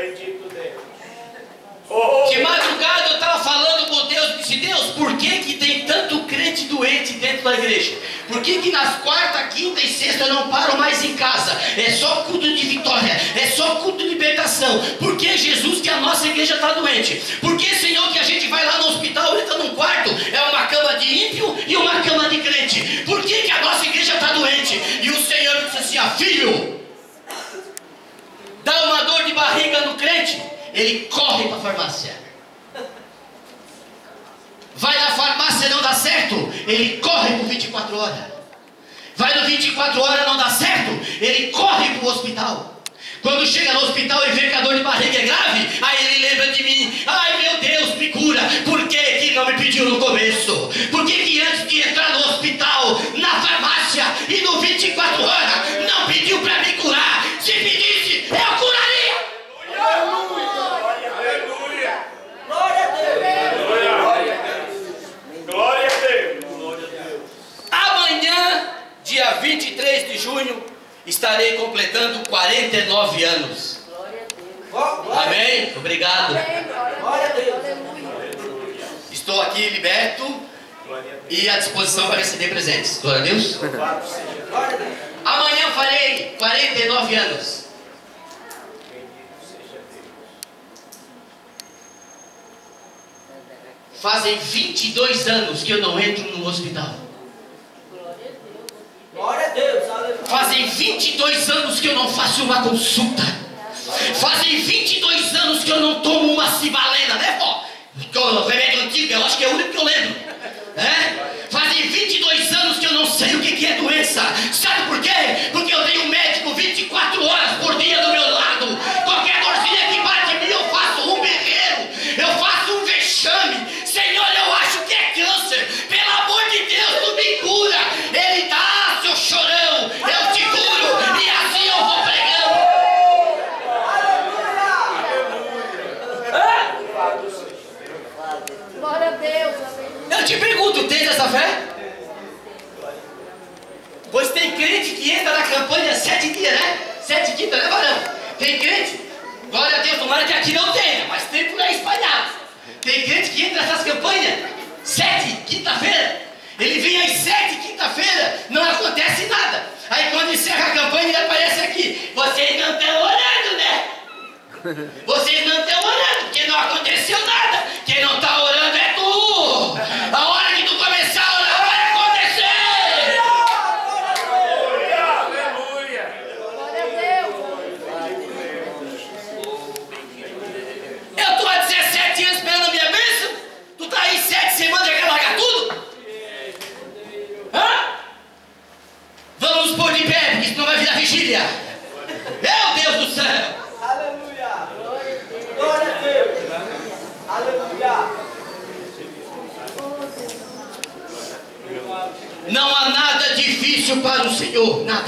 Bendito Deus. De madrugada eu estava falando com Deus e disse: Deus, por que tem tanto crente doente dentro da igreja? Por que nas quarta, quinta e sexta eu não paro mais em casa? É só culto de vitória, é só culto de libertação. Por que, Jesus, que a nossa igreja está doente? Por que, Senhor, que a gente vai lá no hospital, entra num quarto, é uma cama de ímpio e uma cama de crente? Por que a nossa igreja está doente? E o Senhor disse assim: ah, filho, dá uma dor de barriga no crente, ele corre para a farmácia. Vai na farmácia, não dá certo, ele corre por 24 horas. Vai no 24 horas, não dá certo, ele corre para o hospital. Quando chega no hospital e vê que a dor de barriga é grave, aí ele lembra de mim: ai meu Deus, me cura. Por que não me pediu no começo? Por que antes de entrar no hospital, na farmácia e no 24 horas, não pediu para me curar? Se pedisse, eu curaria. Aleluia! Glória a Deus! Glória a Deus! Glória a Deus! Amanhã, dia 23 de junho, estarei completando 49 anos. Amém? Obrigado. Glória a Deus! Estou aqui liberto e à disposição para receber presentes. Glória a Deus. Glória a Deus! Amanhã farei 49 anos. Fazem 22 anos que eu não entro no hospital. Glória a Deus! Aleluia! Fazem 22 anos que eu não faço uma consulta. Fazem 22 anos que eu não tomo uma cibalena, né, vó? O remédio antigo, eu acho que é o único que eu lembro. Fazem 22 anos que eu não sei o que é doença. Sabe por quê? Porque eu tenho um médico 24 horas por dia do meu lado. Qualquer dorzinha que bate em mim, eu faço um berreiro, eu faço um vexame. Senhor, eu acho que é câncer. Pelo amor de Deus, tu me cura. Ele dá, seu chorão, eu te curo. E assim eu vou pregando. Glória a Deus. Eu te pergunto, tens essa fé? Pois tem crente que entra na campanha 7 dias, né? 7 quintas, né, varão? Tem crente, glória a Deus, tomara que aqui não tenha, mas tem por aí espalhado. Tem crente que entra nessas campanhas 7 quinta-feira. Ele vem às 7 quinta-feira, não acontece nada. Aí quando encerra a campanha, ele aparece aqui: vocês não estão orando, né? Vocês não estão orando, porque não aconteceu nada. Quem não está orando é tu. A hora que tu começar a orar, vai acontecer. Aleluia! Glória a Deus. Eu estou há 17 anos esperando a minha bênção. Tu está aí 7 semanas e quer largar tudo? Vamos nos pôr de pé, porque senão vai virar vigília. Meu Deus do céu. Aleluia! Glória a Deus! Aleluia! Não há nada difícil para o Senhor, nada.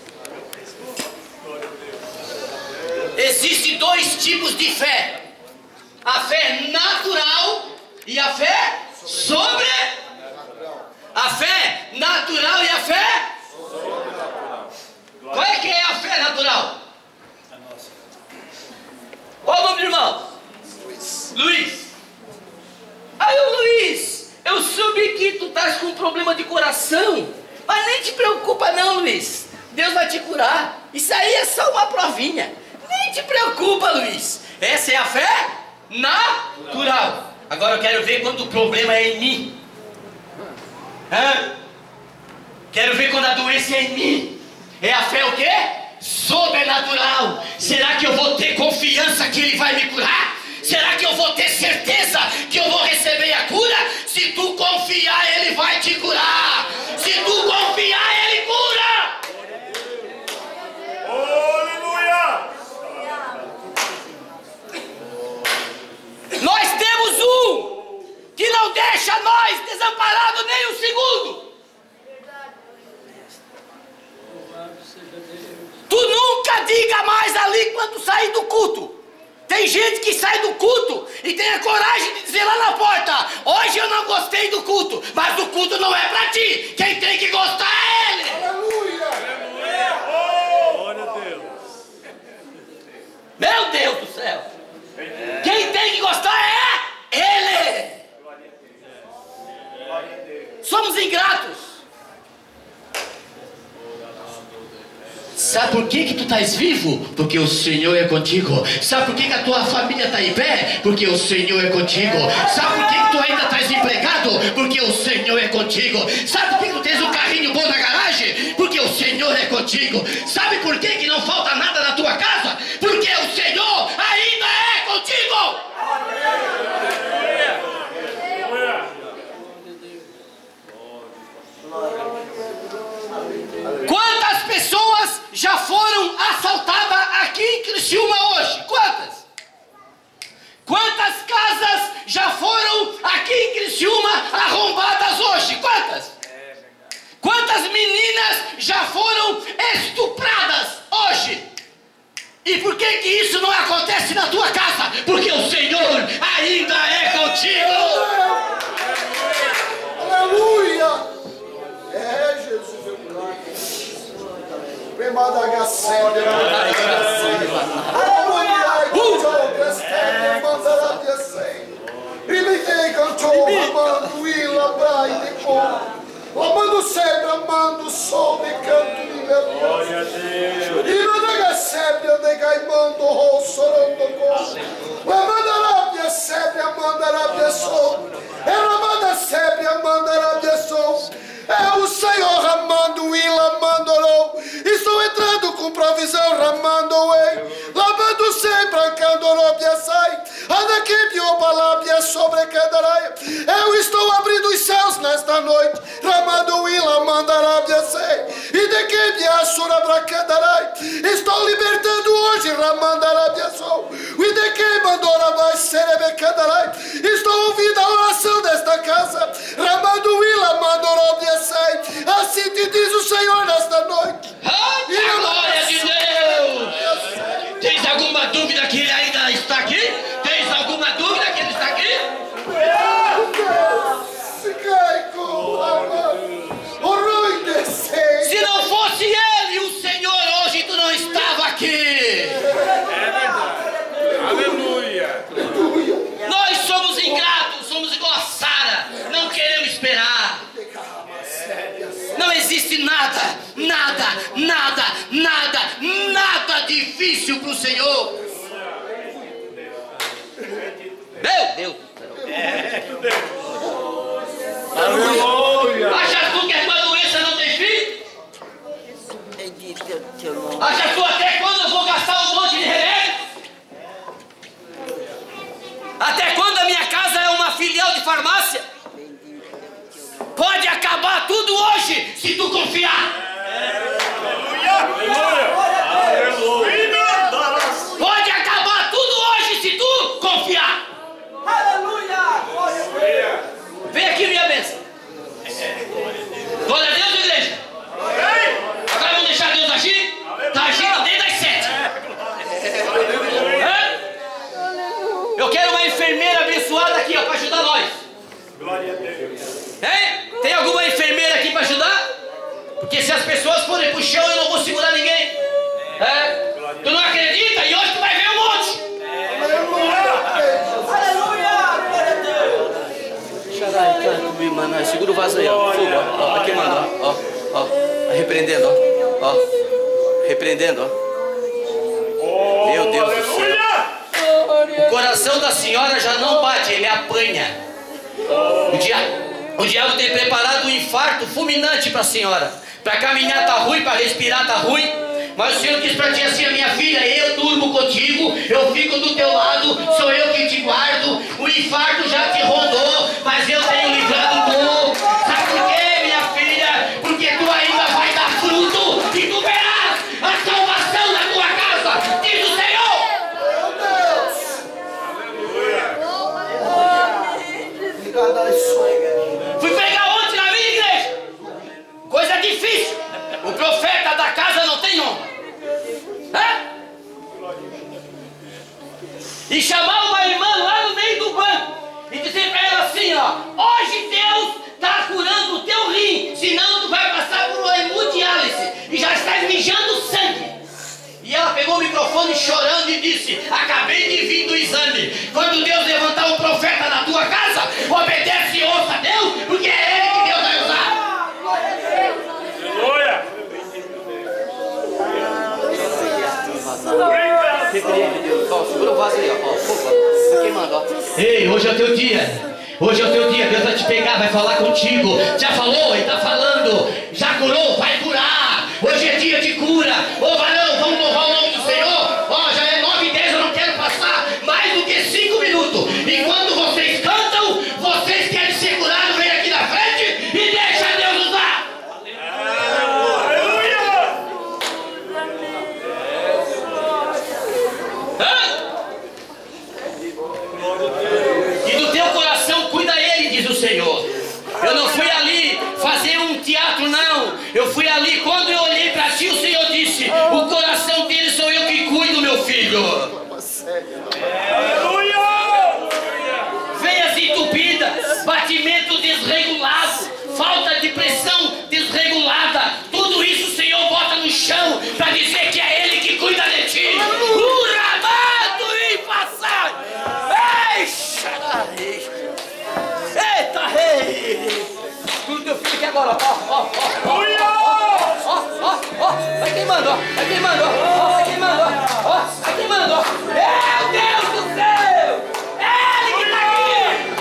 Existem 2 tipos de fé: a fé natural e a fé sobrenatural. A fé natural e a fé sobrenatural. Qual é que é a fé natural? Qual é o nome do irmão? Luiz. Aí o Luiz, eu soube que tu estás com um problema de coração, mas nem te preocupa não, Luiz. Deus vai te curar. Isso aí é só uma provinha. Nem te preocupa, Luiz. Essa é a fé natural. Agora eu quero ver quando o problema é em mim. Quero ver quando a doença é em mim. É a fé o quê? Sobrenatural. Será que eu vou ter confiança que Ele vai me curar? Será que eu vou ter certeza que eu vou receber a cura? Se tu confiar, Ele vai te curar. Se tu confiar, Ele cura. Aleluia! Nós temos um que não deixa nós desamparados nem um segundo. Tu nunca diga mais ali quando sair do culto. Tem gente que sai do culto e tem a coragem de dizer lá na porta: hoje eu não gostei do culto, mas o culto não é pra ti. Quem tem que gostar é Ele. Aleluia! Glória a Deus! Meu Deus do céu. Quem tem que gostar é Ele. Somos ingratos. Sabe por que tu estás vivo? Porque o Senhor é contigo. Sabe por que a tua família está em pé? Porque o Senhor é contigo. Sabe por que tu ainda estás empregado? Porque o Senhor é contigo. Sabe por que tu tens um carrinho bom na garagem? Porque o Senhor é contigo. Sabe por que não falta nada na tua casa? Porque o Senhor ainda é contigo. Quantas pessoas já foram assaltadas aqui em Criciúma hoje? Quantas? Quantas casas já foram aqui em Criciúma arrombadas hoje? Quantas? Quantas meninas já foram estupradas hoje? E por que isso não acontece na tua casa? Porque o Senhor ainda é contigo. Aleluia! É, Jesus. Amando sempre, amando o sol de canto de glória a Deus. E não nega sempre, nega mando o sorando com. Amanda rápia sempre, amanda rápia sol. Ela manda sempre, amanda rápia sol. É o Senhor ramando e lamando. Estou entrando com provisão ramando e lavando sempre, brancando rópia sai. Anda que pior palavra sobre cada. Eu estou abrindo os céus nesta noite, ramando e lamando rápia sai. E de que pior sura brancada. Estou libertando hoje ramando rápia sol. E de que mandou vai ser becada. Estou ouvindo a oração desta casa, ramando e lamando rópia. Assim te diz o Senhor nesta noite. A glória de Deus. Tens alguma dúvida que Ele ainda está aqui? Tens alguma dúvida que Ele está aqui? Se não fosse Ele, o Senhor, hoje tu não estava aqui. É verdade. Aleluia. Nós somos ingratos, somos igual a Sara, não queremos esperar. Não existe nada difícil para o Senhor. Meu Deus do céu. Aleluia. Acha tu que a tua doença não tem fim? Acha tu até quando eu vou gastar um monte de remédio? Até quando a minha casa é uma filial de farmácia? Pode acabar tudo hoje, se tu confiar. Pode acabar tudo hoje, se tu confiar. Aleluia! Vem aqui, minha bênção. Glória a Deus, igreja. Agora vamos deixar Deus agir? Está agindo desde as 7. Eu quero uma enfermeira abençoada aqui, ó, para ajudar nós. Glória a Deus. Hein? Tem alguma enfermeira aqui para ajudar? Porque se as pessoas forem pro chão, eu não vou segurar ninguém. Tu não acredita? E hoje tu vai ver um monte. Aleluia! Glória a Deus! Segura o vaso aí, ó. Fogo, ó. Tá queimando, ó. Repreendendo, ó. Repreendendo, ó. Meu Deus do céu. O coração da senhora já não bate, ele apanha. O diabo tem preparado um infarto fulminante para a senhora. Para caminhar tá ruim, para respirar tá ruim. Mas o Senhor diz para ti assim: a minha filha, eu durmo contigo, eu fico do teu lado, sou eu que te guardo. O infarto já te rondou, mas eu tenho livrado tu. Sabe por quê, minha filha? Porque tu ainda vai dar fruto e tu verás a salvação na tua casa, diz o Senhor. Fui pregar ontem na minha igreja. Coisa difícil. O profeta da casa não tem honra. E chamar uma irmã lá no meio do banco e dizer para ela assim, ó: hoje Deus está curando o teu rim, senão tu vai passar por uma hemodiálise e já estás mijando sangue. E ela pegou o microfone chorando e disse: acabei de Ei, hoje é o teu dia. Hoje é o teu dia. Deus vai te pegar, vai falar contigo. Já falou, Ele está falando. Já curou, vai curar. Hoje é dia de cura. Ô varão, vamos louvar o nome do Senhor. Ó, já é 9h10, eu não quero passar mais do que 5 minutos. E quando vocês cantam, vocês querem ser curados, vem aqui na frente e deixa Deus usar. E do teu coração cuida Ele, diz o Senhor. Eu não fui ali fazer um teatro, não. Eu fui ali, quando eu olhei para ti, o Senhor disse: o coração dele sou eu que cuido, meu filho. Veias entupidas, batimento desregulado, falta de pressão desregulada, tudo isso o Senhor bota no chão para dizer que é Ele que cuida de ti. Uramado e passar. Eita, rei! Tudo teu filho aqui agora, ó. Vai queimando, ó. Vai queimando, ó. Vai queimando, ó. Vai queimando, ó. Meu Deus do céu! Ele que tá aqui!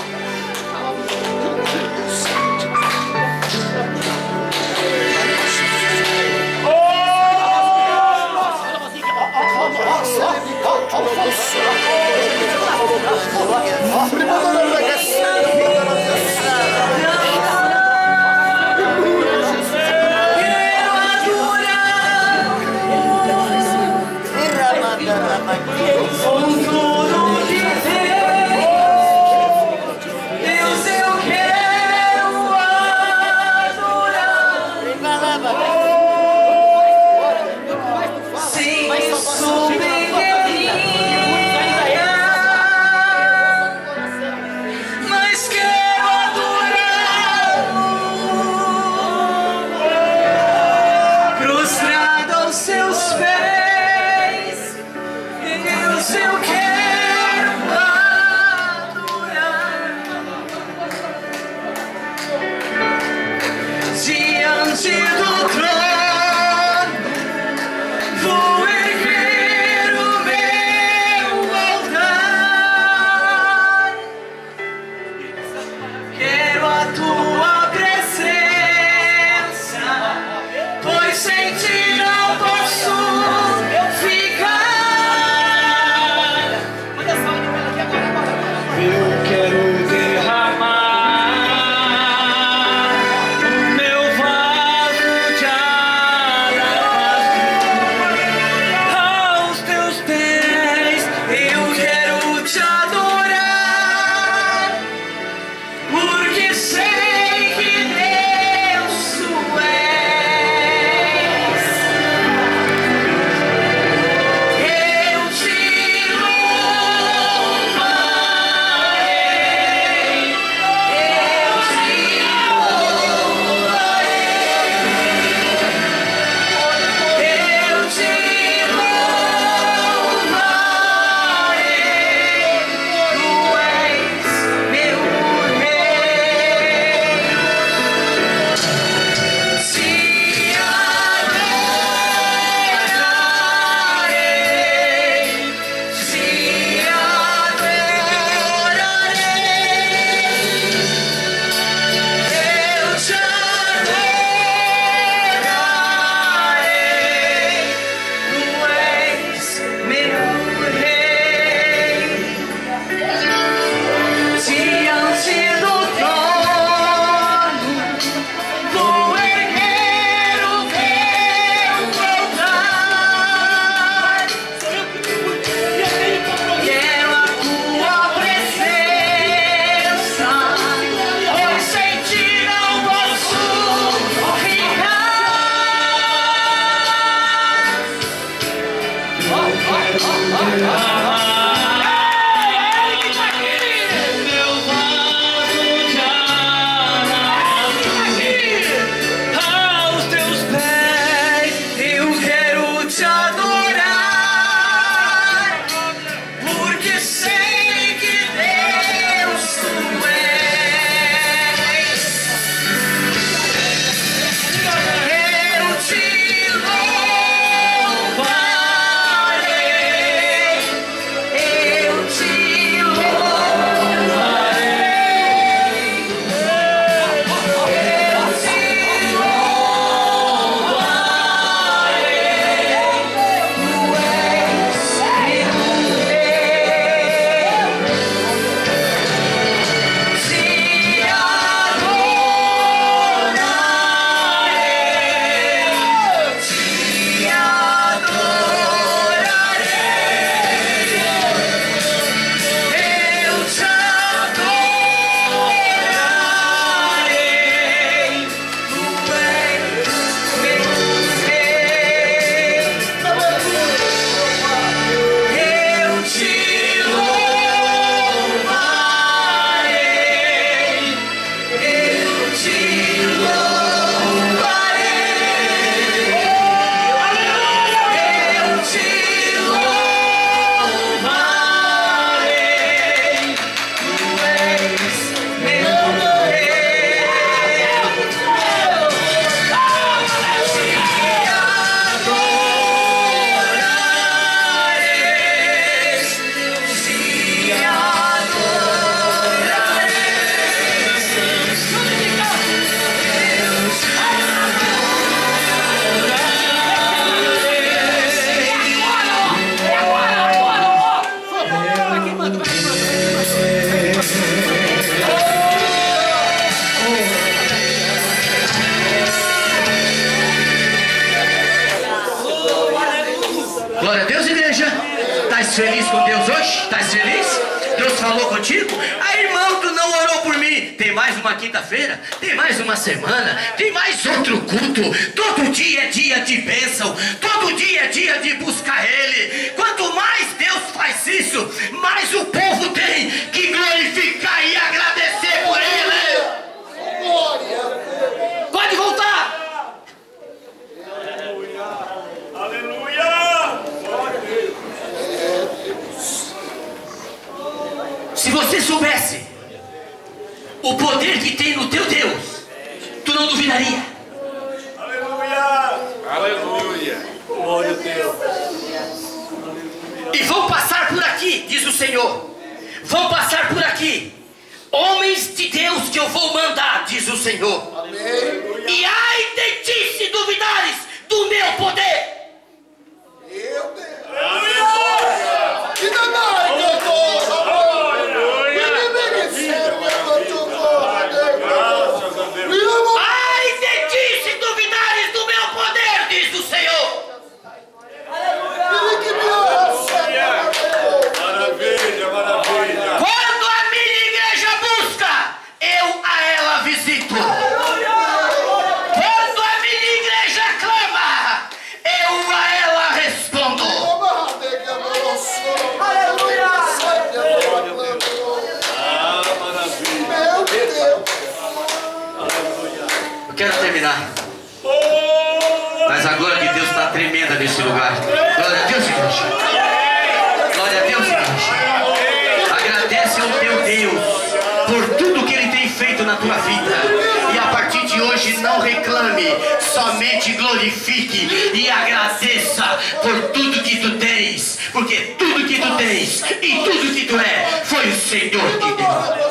Glória a Deus, igreja. Estás feliz com Deus hoje? Estás feliz? Deus falou contigo? Aí, irmão, tu não orou por mim. Tem mais uma quinta-feira, tem mais uma semana, tem mais outro culto. Todo dia é dia de bênção, todo dia é dia de buscar Ele. Quanto mais Deus faz isso, mais o povo tem que glorificar e agradecer por Ele. Glória. Pode voltar. Se você soubesse o poder que tem no teu Deus, tu não duvidaria. Aleluia. Glória a Deus. E vão passar por aqui, diz o Senhor. Vão passar por aqui homens de Deus que eu vou mandar, diz o Senhor. Amém. E ai de ti se duvidares do meu poder. Meu Deus. Que danado, doutor. Ai de ti se duvidares do meu poder, diz o Senhor. Maravilha, maravilha. Quando a minha igreja busca, eu a ela visito. Quando a minha igreja clama, eu a ela respondo. Meu Deus. Eu quero terminar. Mas a glória de Deus está tremenda nesse lugar. Glória a Deus, igreja. Glória a Deus, igreja. Agradece ao teu Deus por tudo que Ele tem feito na tua vida. E a partir de hoje não reclame, somente glorifique e agradeça por tudo que tu tens. Porque tudo que tu tens e tudo que tu é foi o Senhor que deu.